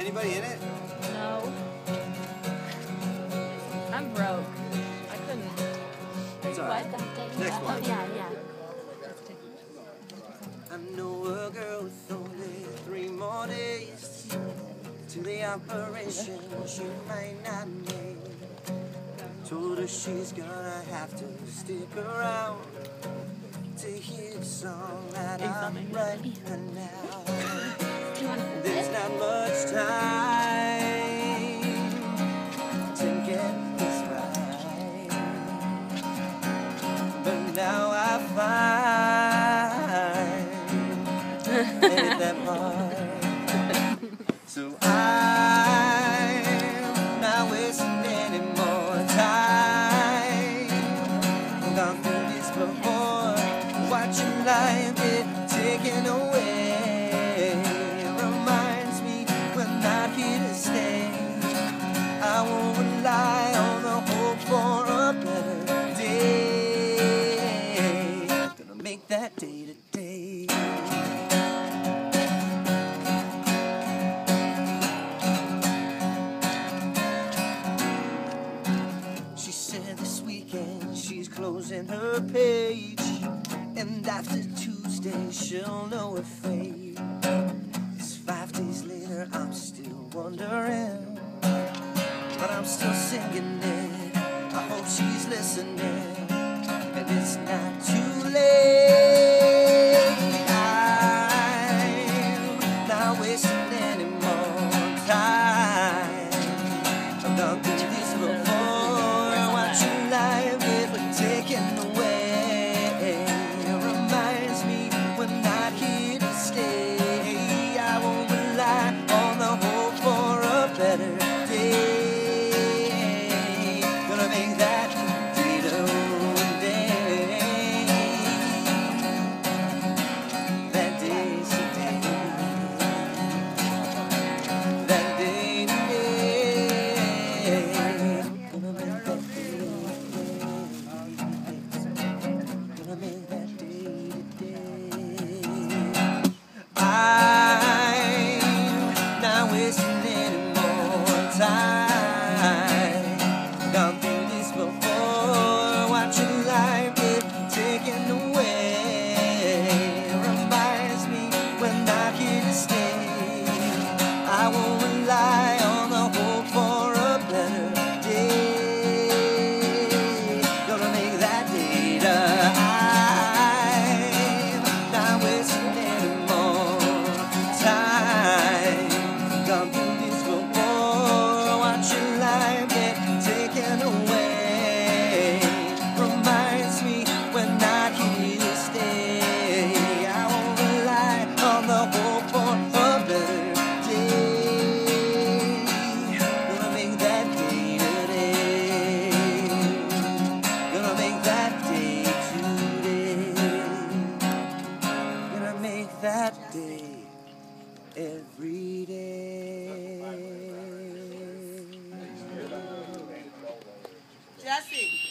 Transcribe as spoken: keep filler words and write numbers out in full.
Anybody in it? No. I'm broke. I couldn't. It's alright. Next one. Oh, yeah, yeah. I know a girl with only three more days to the operation she might not make. Told her she's gonna have to stick around to hear the song that I'm writing now. There's not much time to get this right, but now I find it that hard. So I'm not wasting any more time. Gone through this before, watching life get taken away. Reminds me we're not here to stay. I won't rely on the hope for a better day. Gonna make that day today. She said this weekend she's closing her page, and after Tuesday she'll know her fate. It's five days later, I'm still wondering, but I'm still singing it. I hope she's listening, and it's not too late. I'm not wasting any more time. I've gone through this before, watching life get taken away. Reminds me we're not here to stay. I won't rely on the hope for a better day. Gonna make that day today. That day's today. That day today. Gonna make that day today. Gonna make that day today. I'm not wasting any more time. Gone through this before, watching life get taken away. Reminds me we're not here to stay. I won't rely on the hope for a better day. Gonna make that day today. I'm not wasting any more time. Gone through this before, watching life get taken away. Reminds me we're not here to stay. I won't rely on the hope for a better day. Gonna make that day today. Gonna make that day today. Gonna make that day every day. Jesse.